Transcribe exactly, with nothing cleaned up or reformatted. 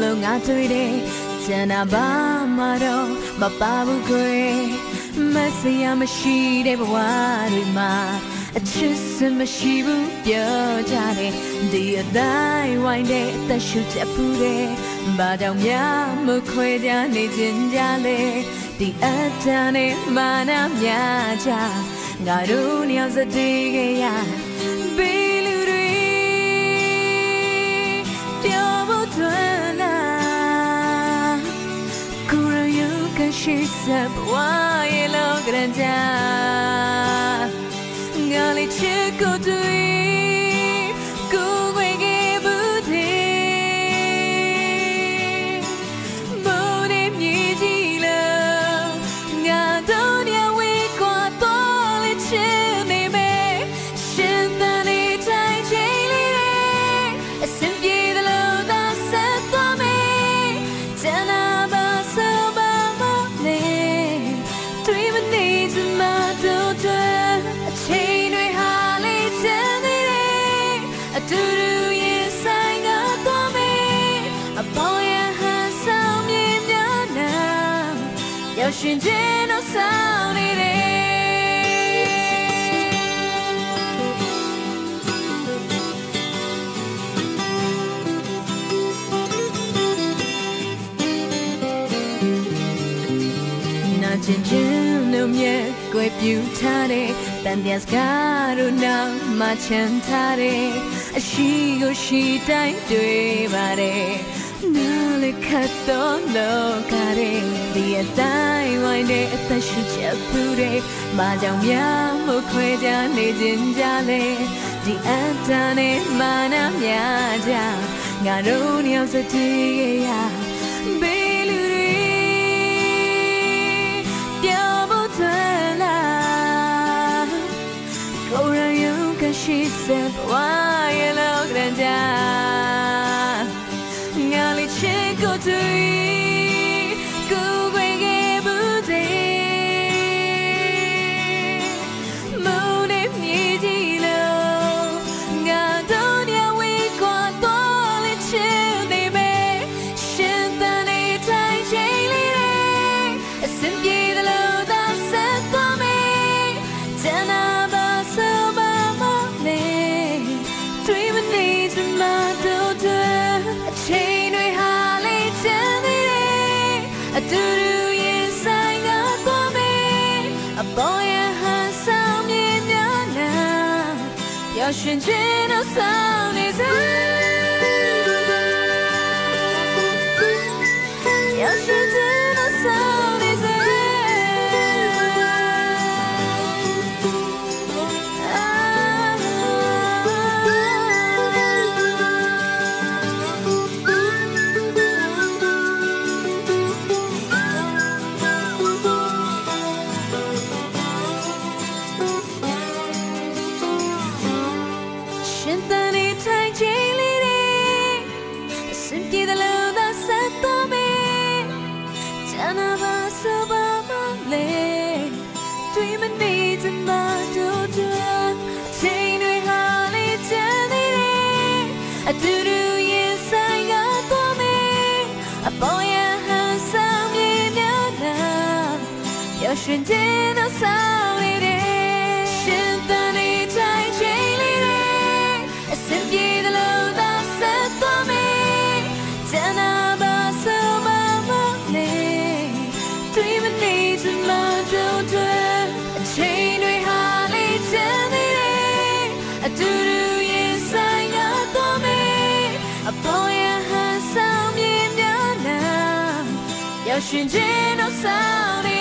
လုံးငါတွေ့တယ်ကျန်တာဘာမှတော့မပါဘူးခွေမဆရာမရှိတဲ့ဘဝတွေမှာအချစ်စမရှိဘူးပြောကြတယ်ဒီအတိုင်းဝိုင်းတဲ့အသက်ရှူချက်ပူတယ်ဘာကြောင့်များမခွဲကြနေခြင်းကြလဲဒီအတန်နဲ့မာနများကြငါတို့နှစ်ယောက်စတေးခဲ့ရဘေးလူတွေပြောဖို့တွင်လာကိုရယူကရှိစပ်ဝါရဲ့လောကရန်ကြငါလေးချစ်ကိုတွေ့ကိုဝေခဲ့ဘူးတဲ့မိုးနဲ့မြေကြီးလုံးငါတို့ညဝေးကွာတော့လေးချစ်နေမယ်ရှင်တန်လေးတိုင်းချိန်လေးအစင်ပြေတယ်လို့သာဆက်သွားမယ်ကျန်တာပါဆိုပါမလဲတွေ့မနေချင်မှတို့တဲ့အချိန်တွေဟာလေးချမ်းနေတယ်အတူတူရင်ဆိုင်ကသွားမယ်အပေါ်ရဟန်ဆောင်မြင်များနာရောက်ရှင်ခြင်းတော့ဆောင်နေတယ်ချင်းချင်းတို့မြဲကွယ်ပြူထားတဲ့တန်တရားစကားတို့နောက်မှချမ်းထားတဲ့အရှိကိုရှိတိုင်းတွေ့ပါတယ်နားလေးခတ်တော့လောကတဲ့ဒီအတိုင်းဝိုင်းတဲ့အသက်ရှူချက်ပူတဲ့မာကြောင့်များမခွဲကြနေခြင်းကြလဲဒီအတန်နဲ့မာနများကြငါတို့နှစ်ယောက်စတေးခဲ့ရဘေးလူတွေပြောဖို့တွင်လာကိုရယူကရှိစပ်ဝါရဲ့လောကရန်ကြငါလေးချစ်ကိုတွေ့ကိုဝေခဲ့ဘူးတဲ့မိုးနဲ့မြေကြီးလုံးငါတို့ညဝေးကွာတော့လေးချစ်နေမယ်ရှင်တန်လေးတိုင်းချိန်လေးအစင်ပြေတယ်လို့သာဆက်သွားမယ်ကျန်တာပါဆိုပါမလဲတွေ့မနေချင်မှတို့တဲ့အချိန်တွေဟာလေးချမ်းနေတယ်အတူတူရင်ဆိုင်ကသွားမယ်အပေါ်ရဟန်ဆောင်မြင်များနာရောက်ရှင်ခြင်းတော့ဆောင်နေစေရောက်ရှင်ခြင်းတော့ဆောင်နေစေရှင်တန်နေထိုင်ချိန်လေးတွေအစင်ပြေတယ်လို့သာဆက်သွားမယ်ကျန်တာပါဆိုပါမလဲတွေ့မနေချင်မှတို့တဲ့အချိန်တွေဟာလေးချမ်းနေတယ်အတူတူရင်ဆိုင်ကသွားမယ်အပေါ်ရဟန်ဆောင်မြင်များနာရောက်ရှင်ခြင်းတော့ဆောင်နေတယ်ရှင်တန်နေထိုင်ချိန်လေးတွေအစင်ပြေတယ်လို့သာဆက်သွားမယ်ကျန်တာပါဆိုပါမလဲတွေ့မနေချင်မှတို့တဲ့အချိန်တွေဟာလေးချမ်းနေတယ်အတူတူရင်ဆိုင်ကသွားမယ်အပေါ်ရဟန်ဆောင်မြင်များနာရောက်ရှင်ခြင်းတော့ဆောင်နေ